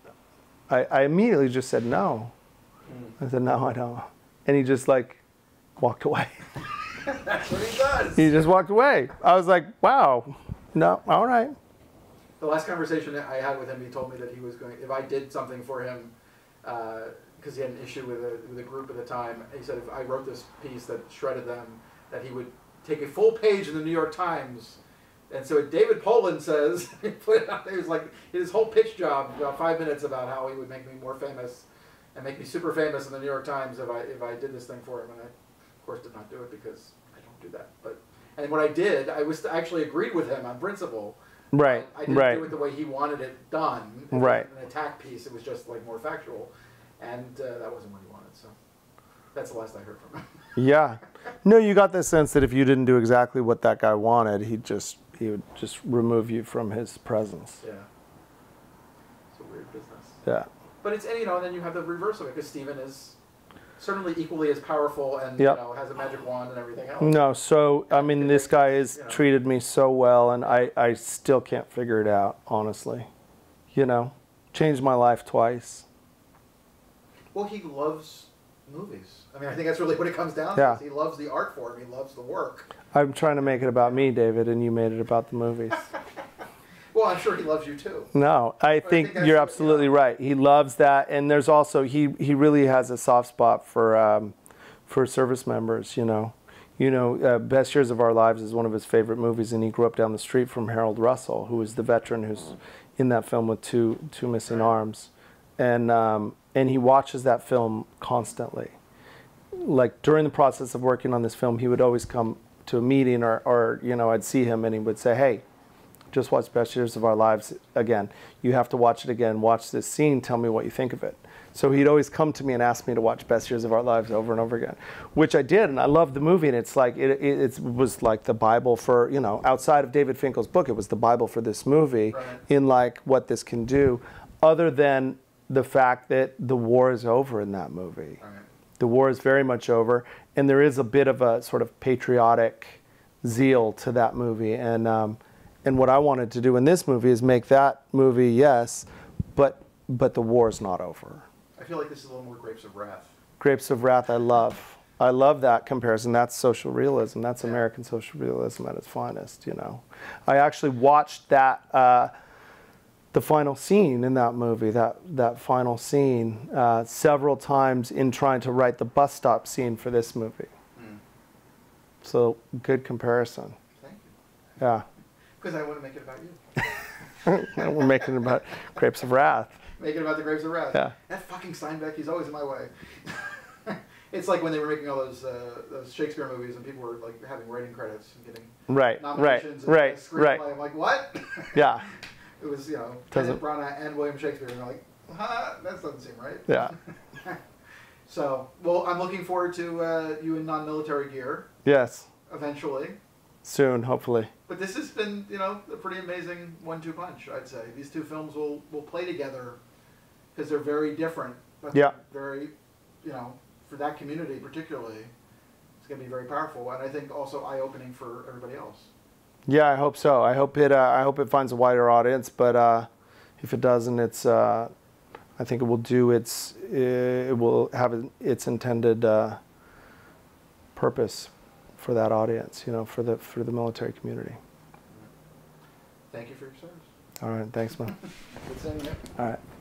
I immediately just said no. I said, "No, I don't." And he just like walked away. That's what he does. He just walked away. I was like, wow, no, all right. The last conversation I had with him, he told me that he was going, if I did something for him, because he had an issue with a group at the time, he said if I wrote this piece that shredded them, that he would take a full page in the New York Times. And so David Poland says, he put it out there, it was like his whole pitch job, about 5 minutes, about how he would make me more famous and make me super famous in the New York Times if I did this thing for him. And I, of course, did not do it because I don't do that. And what I did, I actually agreed with him on principle. Right, I didn't right. do it the way he wanted it done. It Right. wasn't an attack piece. It was just like more factual. And that wasn't what he wanted. So that's the last I heard from him. Yeah. No, you got the sense that if you didn't do exactly what that guy wanted, he would just remove you from his presence. Yeah. It's a weird business. Yeah. But it's, you know, and then you have the reverse of it, because Steven is certainly equally as powerful and Yep. you know, has a magic wand and everything else. No, so, I mean, this guy has treated me so well, and I still can't figure it out, honestly. You know, changed my life twice. Well, he loves movies. I mean, I think that's really what it comes down to. Yeah. Is he loves the art form. He loves the work. I'm trying to make it about me, David, and you made it about the movies. Well, I'm sure he loves you too. No, I think that's you're what- absolutely right. He loves that, and there's also he really has a soft spot for service members. You know, Best Years of Our Lives is one of his favorite movies, and he grew up down the street from Harold Russell, who was the veteran who's in that film with two missing arms, and he watches that film constantly. Like during the process of working on this film, he would always come to a meeting, or you know, I'd see him, and he would say, "Hey, just watch Best Years of Our Lives again. You have to watch it again. Watch this scene. Tell me what you think of it." So he'd always come to me and ask me to watch Best Years of Our Lives over and over again, which I did, and I loved the movie. And it's like it was like the Bible for, you know, outside of David Finkel's book, it was the Bible for this movie, Right. in like what this can do, other than the fact that the war is over in that movie. Right. The war is very much over, and there is a bit of a sort of patriotic zeal to that movie. And what I wanted to do in this movie is make that movie, yes, but the war's not over. I feel like this is a little more Grapes of Wrath. Grapes of Wrath, I love. I love that comparison. That's social realism. That's American social realism at its finest, you know. I actually watched that the final scene in that movie, that final scene, several times in trying to write the bus stop scene for this movie. So good comparison. Thank you. Yeah. Because I want to make it about you. We're making it about Grapes of Wrath. Make it about the Grapes of Wrath. Yeah. That fucking Steinbeck, he's always in my way. It's like when they were making all those Shakespeare movies and people were like having writing credits and getting nominations and screenplay. I'm like, what? Yeah. It was, you know, Kenneth Branagh and William Shakespeare, and I'm like, that doesn't seem right. Yeah. So, well, I'm looking forward to you in non-military gear. Yes. Eventually. Soon, hopefully. But this has been, you know, a pretty amazing 1-2 punch, I'd say. These two films will play together because they're very different. But yeah. Very, you know, for that community particularly, it's going to be very powerful, and I think also eye-opening for everybody else. Yeah, I hope so. I hope it finds a wider audience, but if it doesn't, it's I think it will do it will have its intended purpose for that audience, you know, for the military community. Thank you for your service. All right, thanks, man. Good seeing you. All right.